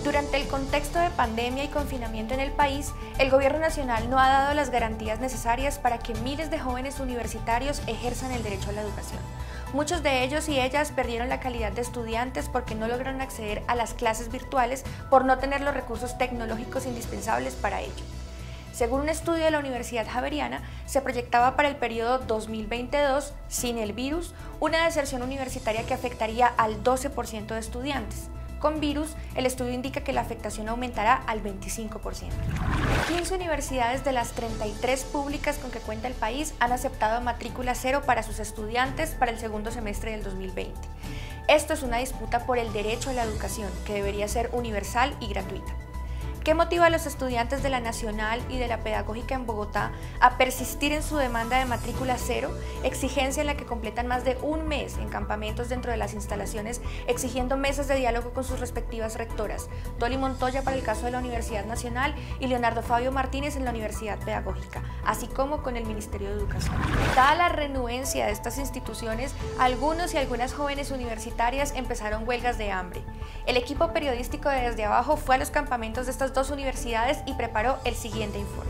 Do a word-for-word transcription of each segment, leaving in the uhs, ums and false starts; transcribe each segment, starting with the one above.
Durante el contexto de pandemia y confinamiento en el país, el Gobierno Nacional no ha dado las garantías necesarias para que miles de jóvenes universitarios ejerzan el derecho a la educación. Muchos de ellos y ellas perdieron la calidad de estudiantes porque no lograron acceder a las clases virtuales por no tener los recursos tecnológicos indispensables para ello. Según un estudio de la Universidad Javeriana, se proyectaba para el periodo dos mil veintidós, sin el virus, una deserción universitaria que afectaría al doce por ciento de estudiantes. Con virus, el estudio indica que la afectación aumentará al veinticinco por ciento. quince universidades de las treinta y tres públicas con que cuenta el país han aceptado matrícula cero para sus estudiantes para el segundo semestre del dos mil veinte. Esto es una disputa por el derecho a la educación, que debería ser universal y gratuita. ¿Qué motiva a los estudiantes de la Nacional y de la Pedagógica en Bogotá a persistir en su demanda de matrícula cero, exigencia en la que completan más de un mes en campamentos dentro de las instalaciones, exigiendo mesas de diálogo con sus respectivas rectoras, Dolly Montoya para el caso de la Universidad Nacional y Leonardo Fabio Martínez en la Universidad Pedagógica, así como con el Ministerio de Educación? Dada la renuencia de estas instituciones, algunos y algunas jóvenes universitarias empezaron huelgas de hambre. El equipo periodístico de Desde Abajo fue a los campamentos de estas dos universidades y preparó el siguiente informe.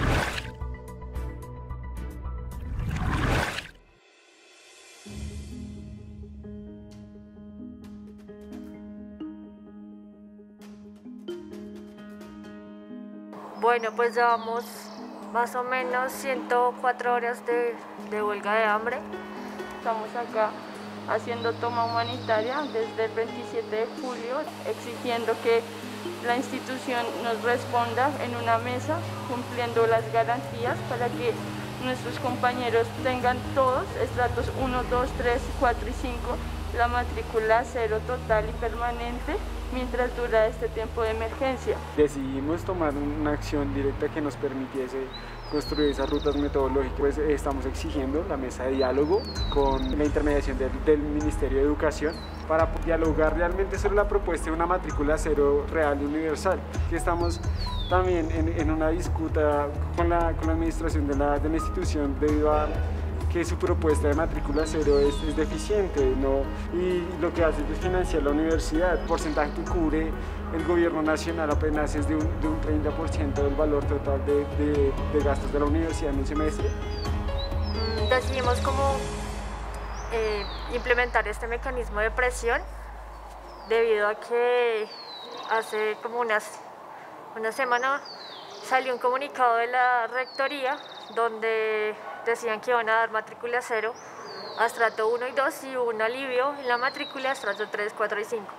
Bueno, pues llevamos más o menos ciento cuatro horas de, de huelga de hambre. Estamos acá haciendo toma humanitaria desde el veintisiete de julio, exigiendo que la institución nos responda en una mesa, cumpliendo las garantías para que nuestros compañeros tengan todos, estratos uno, dos, tres, cuatro y cinco, la matrícula cero total y permanente mientras dura este tiempo de emergencia. Decidimos tomar una acción directa que nos permitiese construir esas rutas metodológicas. Pues estamos exigiendo la mesa de diálogo con la intermediación del, del Ministerio de Educación para dialogar realmente sobre la propuesta de una matrícula cero real y universal. Que estamos también en, en una disputa con la, con la administración de la, de la institución debido a que su propuesta de matrícula cero es, es deficiente, ¿no? Y lo que hace es financiar la universidad. El porcentaje que cubre el gobierno nacional apenas es de un, de un treinta por ciento del valor total de, de, de gastos de la universidad en un semestre. Decidimos cómo eh, implementar este mecanismo de presión debido a que hace como unas, una semana salió un comunicado de la rectoría donde decían que iban a dar matrícula cero a estrato uno y dos y un alivio en la matrícula a estrato tres, cuatro y cinco.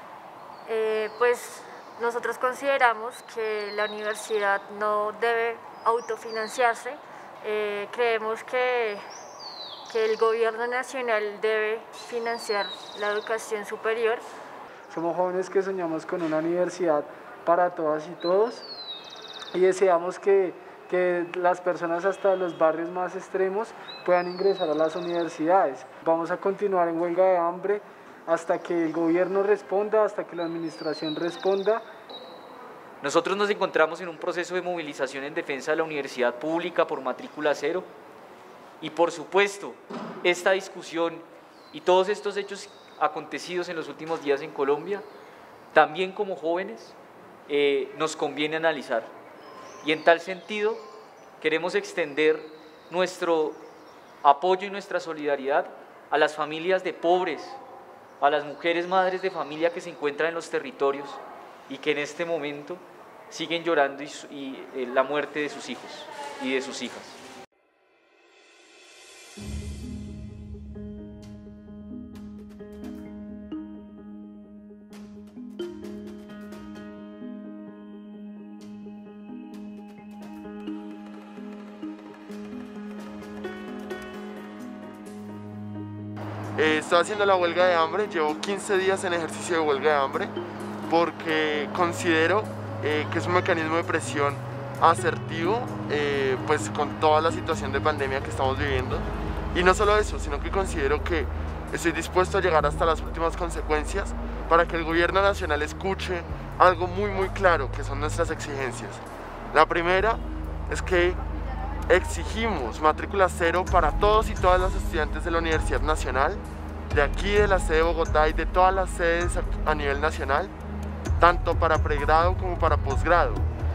Eh, pues nosotros consideramos que la universidad no debe autofinanciarse, eh, creemos que, que el gobierno nacional debe financiar la educación superior. Somos jóvenes que soñamos con una universidad para todas y todos y deseamos que que las personas hasta los barrios más extremos puedan ingresar a las universidades. Vamos a continuar en huelga de hambre hasta que el gobierno responda, hasta que la administración responda. Nosotros nos encontramos en un proceso de movilización en defensa de la universidad pública por matrícula cero y por supuesto esta discusión y todos estos hechos acontecidos en los últimos días en Colombia, también como jóvenes eh, nos conviene analizar. Y en tal sentido, queremos extender nuestro apoyo y nuestra solidaridad a las familias de pobres, a las mujeres madres de familia que se encuentran en los territorios y que en este momento siguen llorando y, y eh, la muerte de sus hijos y de sus hijas. Eh, estoy haciendo la huelga de hambre, llevo quince días en ejercicio de huelga de hambre porque considero eh, que es un mecanismo de presión asertivo eh, pues con toda la situación de pandemia que estamos viviendo. Y no solo eso, sino que considero que estoy dispuesto a llegar hasta las últimas consecuencias para que el gobierno nacional escuche algo muy muy claro que son nuestras exigencias. La primera es que exigimos matrícula cero para todos y todas las estudiantes de la Universidad Nacional, de aquí de la sede de Bogotá y de todas las sedes a nivel nacional, tanto para pregrado como para posgrado.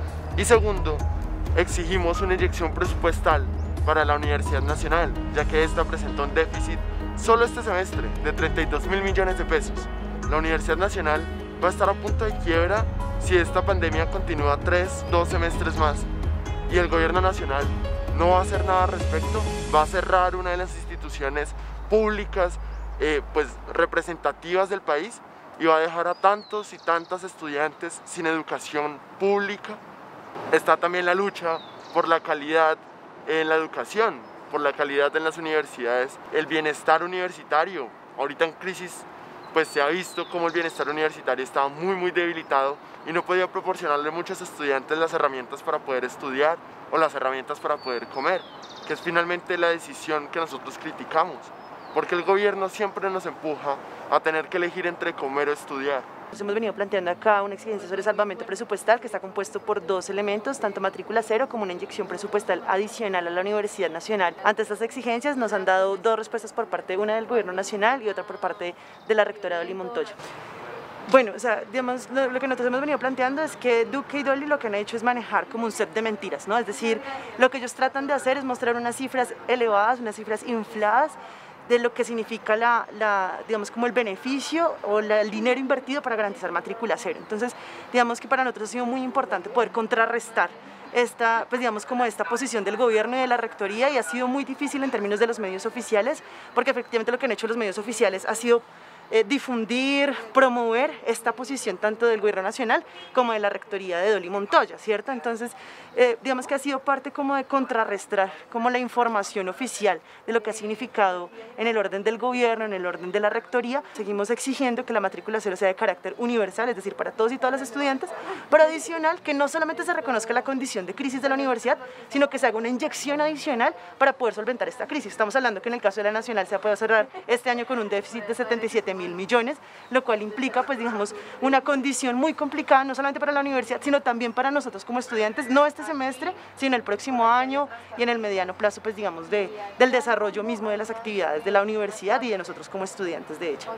Y segundo, exigimos una inyección presupuestal para la Universidad Nacional, ya que esta presentó un déficit solo este semestre de treinta y dos mil millones de pesos. La Universidad Nacional va a estar a punto de quiebra si esta pandemia continúa tres, dos semestres más, y el gobierno nacional no va a hacer nada al respecto, va a cerrar una de las instituciones públicas eh, pues, representativas del país y va a dejar a tantos y tantas estudiantes sin educación pública. Está también la lucha por la calidad en la educación, por la calidad en las universidades, el bienestar universitario. Ahorita en crisis pues se ha visto cómo el bienestar universitario estaba muy muy debilitado y no podía proporcionarle a muchos estudiantes las herramientas para poder estudiar o las herramientas para poder comer, que es finalmente la decisión que nosotros criticamos, porque el gobierno siempre nos empuja a tener que elegir entre comer o estudiar. Nos hemos venido planteando acá una exigencia sobre salvamento presupuestal que está compuesto por dos elementos, tanto matrícula cero como una inyección presupuestal adicional a la Universidad Nacional. Ante estas exigencias nos han dado dos respuestas por parte, una del Gobierno Nacional y otra por parte de la Rectora Dolly Montoya. Bueno, o sea, digamos, lo, lo que nosotros hemos venido planteando es que Duque y Dolly lo que han hecho es manejar como un set de mentiras, ¿no? Es decir, lo que ellos tratan de hacer es mostrar unas cifras elevadas, unas cifras infladas, de lo que significa la, la, digamos, como el beneficio o la, el dinero invertido para garantizar matrícula cero. Entonces, digamos que para nosotros ha sido muy importante poder contrarrestar esta, pues digamos, como esta posición del gobierno y de la rectoría, y ha sido muy difícil en términos de los medios oficiales, porque efectivamente lo que han hecho los medios oficiales ha sido Eh, difundir, promover esta posición tanto del gobierno nacional como de la rectoría de Dolly Montoya, ¿cierto? Entonces, eh, digamos que ha sido parte como de contrarrestar como la información oficial de lo que ha significado en el orden del gobierno, en el orden de la rectoría. Seguimos exigiendo que la matrícula cero sea de carácter universal, es decir, para todos y todas las estudiantes, pero adicional que no solamente se reconozca la condición de crisis de la universidad, sino que se haga una inyección adicional para poder solventar esta crisis. Estamos hablando que en el caso de la nacional se ha podido cerrar este año con un déficit de setenta y siete mil millones, lo cual implica, pues digamos, una condición muy complicada, no solamente para la universidad, sino también para nosotros como estudiantes, no este semestre, sino el próximo año y en el mediano plazo, pues digamos, de, del desarrollo mismo de las actividades de la universidad y de nosotros como estudiantes de ella.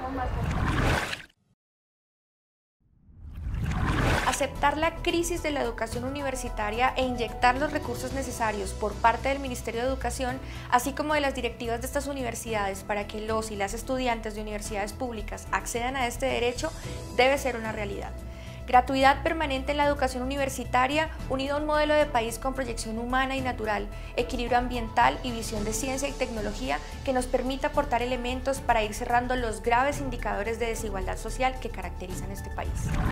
Aceptar la crisis de la educación universitaria e inyectar los recursos necesarios por parte del Ministerio de Educación, así como de las directivas de estas universidades para que los y las estudiantes de universidades públicas accedan a este derecho, debe ser una realidad. Gratuidad permanente en la educación universitaria, unido a un modelo de país con proyección humana y natural, equilibrio ambiental y visión de ciencia y tecnología que nos permita aportar elementos para ir cerrando los graves indicadores de desigualdad social que caracterizan este país.